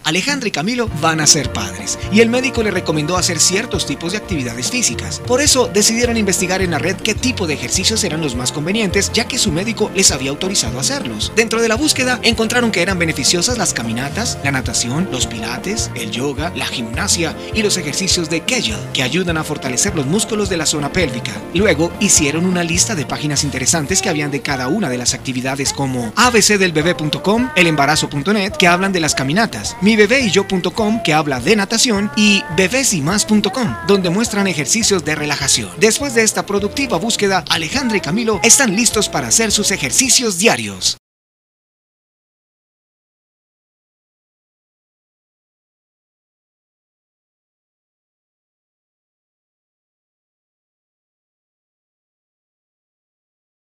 Alejandra y Camilo van a ser padres y el médico le recomendó hacer ciertos tipos de actividades físicas. Por eso decidieron investigar en la red qué tipo de ejercicios eran los más convenientes, ya que su médico les había autorizado a hacerlos. Dentro de la búsqueda encontraron que eran beneficiosas las caminatas, la natación, los pilates, el yoga, la gimnasia y los ejercicios de Kegel, que ayudan a fortalecer los músculos de la zona pélvica. Luego hicieron una lista de páginas interesantes que habían de cada una de las actividades, como abcdelbebé.com, elembarazo.net, que hablan de las caminatas, mibebéyyo.com, que habla de natación, y bebesymas.com, donde muestran ejercicios de relajación. Después de esta productiva búsqueda, Alejandra y Camilo están listos para hacer sus ejercicios diarios.